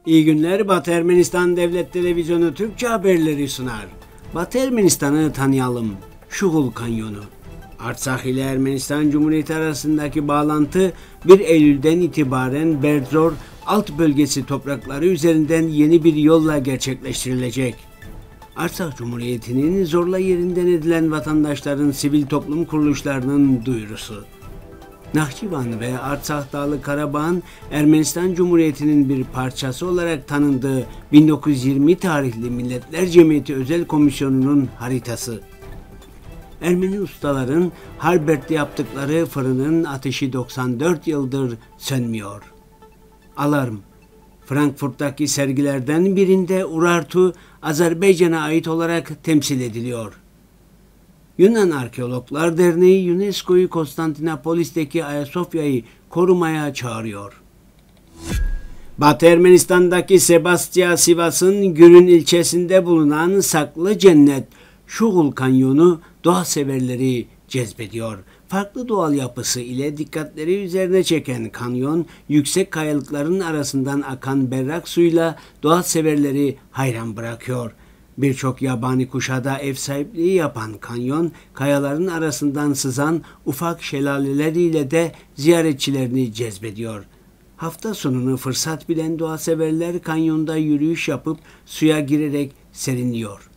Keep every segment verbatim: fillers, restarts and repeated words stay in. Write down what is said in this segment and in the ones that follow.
İyi günler, Batı Ermenistan Devlet Televizyonu Türkçe haberleri sunar. Batı Ermenistan'ı tanıyalım. Şuğul Kanyonu. Artsakh ile Ermenistan Cumhuriyeti arasındaki bağlantı bir Eylül'den itibaren Berdzor alt bölgesi toprakları üzerinden yeni bir yolla gerçekleştirilecek. Artsakh Cumhuriyeti'nin zorla yerinden edilen vatandaşların sivil toplum kuruluşlarının duyurusu. Nahçıvan ve Artsakh Dağlı Karabağ'ın Ermenistan Cumhuriyeti'nin bir parçası olarak tanındığı bin dokuz yüz yirmi tarihli Milletler Cemiyeti Özel Komisyonu'nun haritası. Ermeni ustaların Harbert'te yaptıkları fırının ateşi doksan dört yıldır sönmüyor. Alarm. Frankfurt'taki sergilerden birinde Urartu, Azerbaycan'a ait olarak temsil ediliyor. Yunan Arkeologlar Derneği U N E S C O'yu Konstantinopolis'teki Ayasofya'yı korumaya çağırıyor. Batı Ermenistan'daki Sebastya Sivas'ın Gürün ilçesinde bulunan saklı cennet Şuğul Kanyonu doğa severleri cezbediyor. Farklı doğal yapısı ile dikkatleri üzerine çeken kanyon, yüksek kayalıkların arasından akan berrak suyla doğa severleri hayran bırakıyor. Birçok yabani kuşa da ev sahipliği yapan kanyon, kayaların arasından sızan ufak şelaleleriyle de ziyaretçilerini cezbediyor. Hafta sonunu fırsat bilen doğa severler kanyonda yürüyüş yapıp suya girerek serinliyor.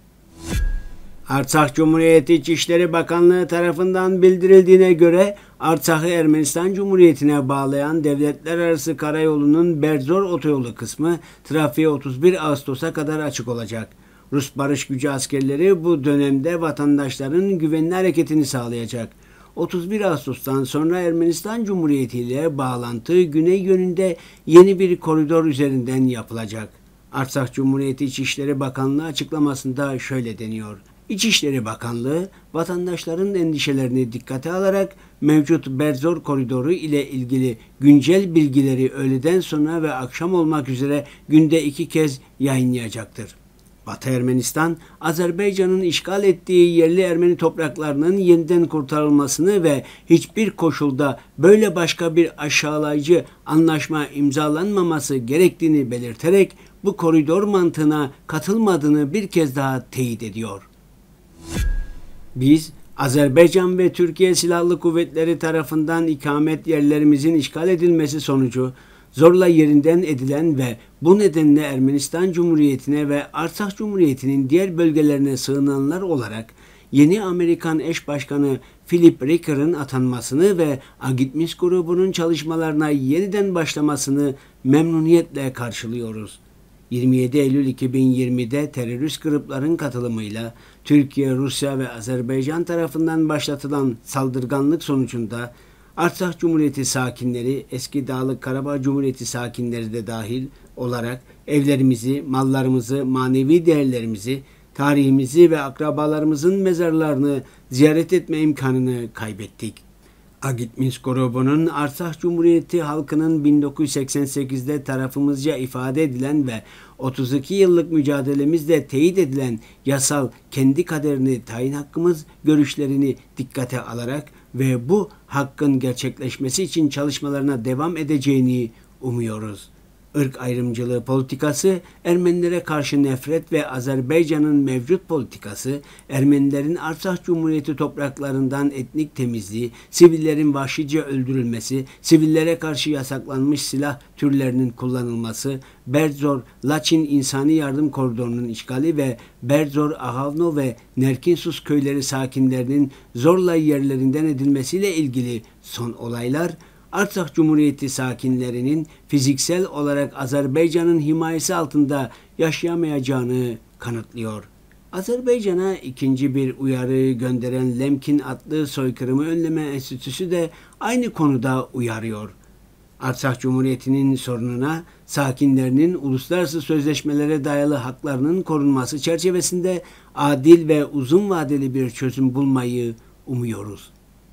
Artsakh Cumhuriyeti İçişleri Bakanlığı tarafından bildirildiğine göre Artsakh'ı Ermenistan Cumhuriyeti'ne bağlayan devletler arası karayolunun Berdzor otoyolu kısmı trafiğe otuz bir Ağustos'a kadar açık olacak. Rus barış gücü askerleri bu dönemde vatandaşların güvenli hareketini sağlayacak. otuz bir Ağustos'tan sonra Ermenistan Cumhuriyeti ile bağlantı güney yönünde yeni bir koridor üzerinden yapılacak. Artsakh Cumhuriyeti İçişleri Bakanlığı açıklamasında şöyle deniyor. İçişleri Bakanlığı, vatandaşların endişelerini dikkate alarak mevcut Berdzor koridoru ile ilgili güncel bilgileri öğleden sonra ve akşam olmak üzere günde iki kez yayınlayacaktır. Batı Ermenistan, Azerbaycan'ın işgal ettiği yerli Ermeni topraklarının yeniden kurtarılmasını ve hiçbir koşulda böyle başka bir aşağılayıcı anlaşma imzalanmaması gerektiğini belirterek bu koridor mantığına katılmadığını bir kez daha teyit ediyor. Biz, Azerbaycan ve Türkiye Silahlı Kuvvetleri tarafından ikamet yerlerimizin işgal edilmesi sonucu zorla yerinden edilen ve bu nedenle Ermenistan Cumhuriyeti'ne ve Artsakh Cumhuriyeti'nin diğer bölgelerine sığınanlar olarak yeni Amerikan eş başkanı Philip Ricker'ın atanmasını ve Agitmis grubunun çalışmalarına yeniden başlamasını memnuniyetle karşılıyoruz. yirmi yedi Eylül iki bin yirmi'de terörist grupların katılımıyla Türkiye, Rusya ve Azerbaycan tarafından başlatılan saldırganlık sonucunda Artsakh Cumhuriyeti sakinleri, eski Dağlık Karabağ Cumhuriyeti sakinleri de dahil olarak evlerimizi, mallarımızı, manevi değerlerimizi, tarihimizi ve akrabalarımızın mezarlarını ziyaret etme imkanını kaybettik. Agitmis grubunun Artsakh Cumhuriyeti halkının bin dokuz yüz seksen sekiz'de tarafımızca ifade edilen ve otuz iki yıllık mücadelemizde teyit edilen yasal kendi kaderini tayin hakkımız görüşlerini dikkate alarak ve bu hakkın gerçekleşmesi için çalışmalarına devam edeceğini umuyoruz. Irk ayrımcılığı politikası, Ermenilere karşı nefret ve Azerbaycan'ın mevcut politikası, Ermenilerin Artsakh Cumhuriyeti topraklarından etnik temizliği, sivillerin vahşice öldürülmesi, sivillere karşı yasaklanmış silah türlerinin kullanılması, Berdzor-Laçin İnsani Yardım Koridoru'nun işgali ve Berdzor-Ahavno ve Nerkinsus köyleri sakinlerinin zorla yerlerinden edilmesiyle ilgili son olaylar, Artsakh Cumhuriyeti sakinlerinin fiziksel olarak Azerbaycan'ın himayesi altında yaşayamayacağını kanıtlıyor. Azerbaycan'a ikinci bir uyarı gönderen Lemkin adlı soykırımı önleme enstitüsü de aynı konuda uyarıyor. Artsakh Cumhuriyeti'nin sorununa sakinlerinin uluslararası sözleşmelere dayalı haklarının korunması çerçevesinde adil ve uzun vadeli bir çözüm bulmayı umuyoruz.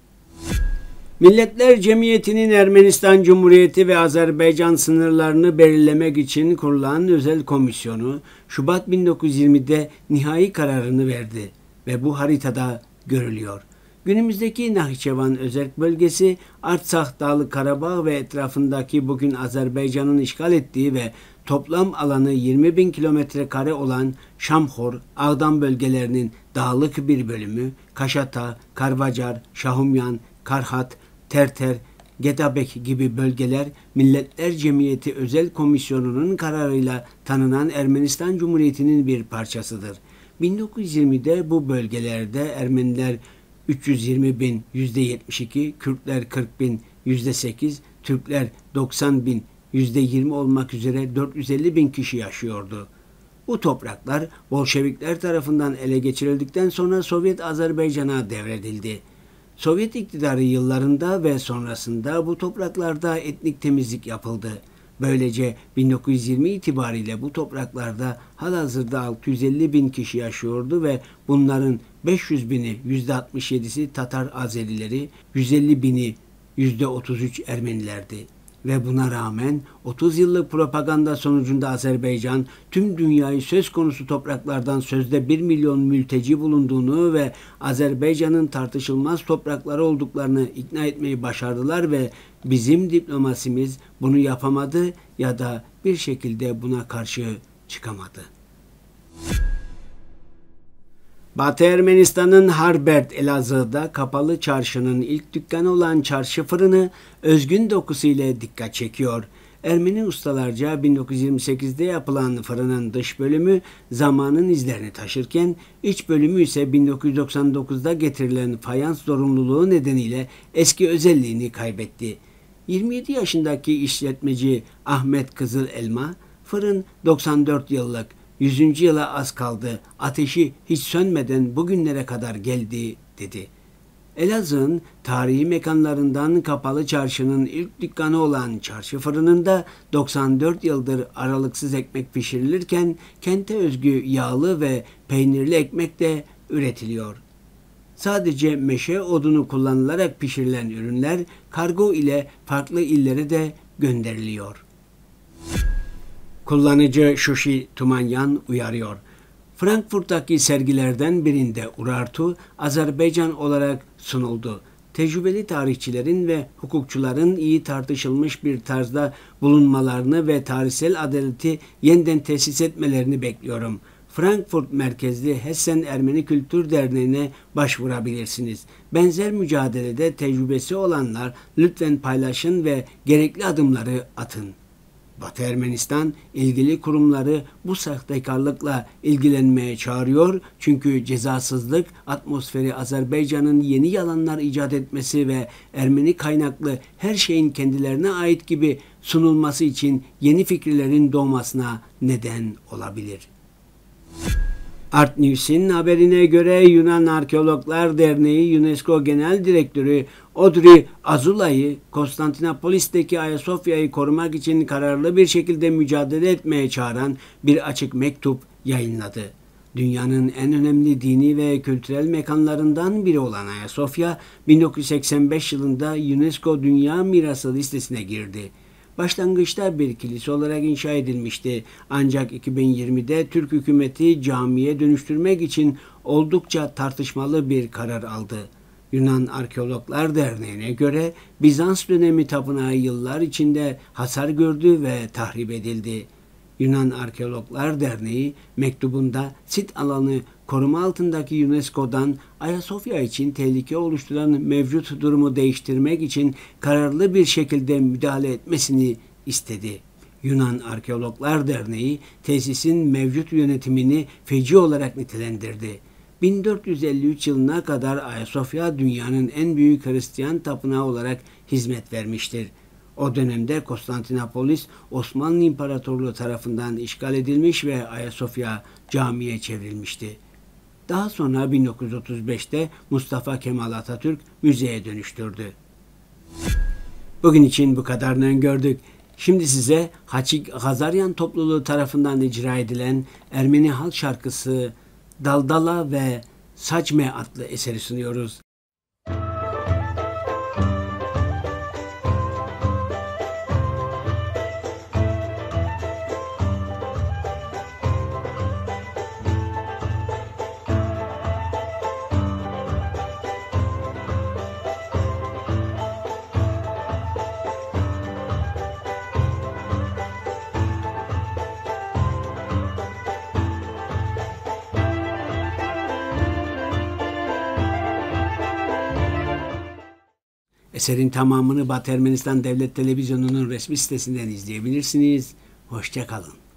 Milletler Cemiyeti'nin Ermenistan Cumhuriyeti ve Azerbaycan sınırlarını belirlemek için kurulan özel komisyonu Şubat bin dokuz yüz yirmi'de nihai kararını verdi ve bu haritada görülüyor. Günümüzdeki Nahçıvan özerk bölgesi, Artsakh, Dağlı Karabağ ve etrafındaki bugün Azerbaycan'ın işgal ettiği ve toplam alanı yirmi bin kilometre kare olan Şamxor, Ağdam bölgelerinin dağlık bir bölümü, Kaşata, Karvacar, Şahumyan, Karhat, Terter, Gedabek gibi bölgeler Milletler Cemiyeti Özel Komisyonu'nun kararıyla tanınan Ermenistan Cumhuriyeti'nin bir parçasıdır. bin dokuz yüz yirmide bu bölgelerde Ermeniler üç yüz yirmi bin yüzde yetmiş iki, Kürtler kırk bin yüzde sekiz, Türkler doksan bin yüzde yirmi olmak üzere dört yüz elli bin kişi yaşıyordu. Bu topraklar Bolşevikler tarafından ele geçirildikten sonra Sovyet Azerbaycan'a devredildi. Sovyet iktidarı yıllarında ve sonrasında bu topraklarda etnik temizlik yapıldı. Böylece bin dokuz yüz yirmi itibariyle bu topraklarda halihazırda altı yüz elli bin kişi yaşıyordu ve bunların beş yüz bini yüzde altmış yedisi Tatar Azerileri, yüz elli bini yüzde otuz üç Ermenilerdi. Ve buna rağmen otuz yıllık propaganda sonucunda Azerbaycan tüm dünyayı söz konusu topraklardan sözde bir milyon mülteci bulunduğunu ve Azerbaycan'ın tartışılmaz toprakları olduklarını ikna etmeyi başardılar ve bizim diplomasimiz bunu yapamadı ya da bir şekilde buna karşı çıkamadı. Batı Ermenistan'ın Harbert Elazığ'da kapalı çarşının ilk dükkanı olan çarşı fırını özgün dokusu ile dikkat çekiyor. Ermeni ustalarca bin dokuz yüz yirmi sekizde yapılan fırının dış bölümü zamanın izlerini taşırken iç bölümü ise bin dokuz yüz doksan dokuzda getirilen fayans zorunluluğu nedeniyle eski özelliğini kaybetti. yirmi yedi yaşındaki işletmeci Ahmet Kızıl Elma, fırın doksan dört yıllık, yüzüncü yıla az kaldı, ateşi hiç sönmeden bugünlere kadar geldi, dedi. Elazığ'ın tarihi mekanlarından kapalı çarşının ilk dükkanı olan çarşı fırınında doksan dört yıldır aralıksız ekmek pişirilirken kente özgü yağlı ve peynirli ekmek de üretiliyor. Sadece meşe odunu kullanılarak pişirilen ürünler kargo ile farklı illere de gönderiliyor. Kullanıcı Şuşi Tumanyan uyarıyor. Frankfurt'taki sergilerden birinde Urartu, Azerbaycan olarak sunuldu. Tecrübeli tarihçilerin ve hukukçuların iyi tartışılmış bir tarzda bulunmalarını ve tarihsel adaleti yeniden tesis etmelerini bekliyorum. Frankfurt merkezli Hessen Ermeni Kültür Derneği'ne başvurabilirsiniz. Benzer mücadelede tecrübesi olanlar lütfen paylaşın ve gerekli adımları atın. Batı Ermenistan ilgili kurumları bu sahtekarlıkla ilgilenmeye çağırıyor çünkü cezasızlık atmosferi Azerbaycan'ın yeni yalanlar icat etmesi ve Ermeni kaynaklı her şeyin kendilerine ait gibi sunulması için yeni fikirlerin doğmasına neden olabilir. Art News'in haberine göre Yunan Arkeologlar Derneği UNESCO Genel Direktörü Audrey Azoulay, Konstantinopolis'teki Ayasofya'yı korumak için kararlı bir şekilde mücadele etmeye çağıran bir açık mektup yayınladı. Dünyanın en önemli dini ve kültürel mekanlarından biri olan Ayasofya, bin dokuz yüz seksen beş yılında UNESCO Dünya Mirası listesine girdi. Başlangıçta bir kilise olarak inşa edilmişti. Ancak iki bin yirmide Türk hükümeti camiye dönüştürmek için oldukça tartışmalı bir karar aldı. Yunan Arkeologlar Derneği'ne göre Bizans dönemi tapınağı yıllar içinde hasar gördü ve tahrip edildi. Yunan Arkeologlar Derneği mektubunda sit alanı koruma altındaki UNESCO'dan Ayasofya için tehlike oluşturan mevcut durumu değiştirmek için kararlı bir şekilde müdahale etmesini istedi. Yunan Arkeologlar Derneği tesisin mevcut yönetimini feci olarak nitelendirdi. bin dört yüz elli üç yılına kadar Ayasofya dünyanın en büyük Hristiyan tapınağı olarak hizmet vermiştir. O dönemde Konstantinopolis Osmanlı İmparatorluğu tarafından işgal edilmiş ve Ayasofya camiye çevrilmişti. Daha sonra bin dokuz yüz otuz beşte Mustafa Kemal Atatürk müzeye dönüştürdü. Bugün için bu kadarını gördük. Şimdi size Haçik Hazaryan topluluğu tarafından icra edilen Ermeni halk şarkısı Daldala ve Sacme adlı eseri sunuyoruz. Eserin tamamını Batı Ermenistan Devlet Televizyonu'nun resmi sitesinden izleyebilirsiniz. Hoşça kalın.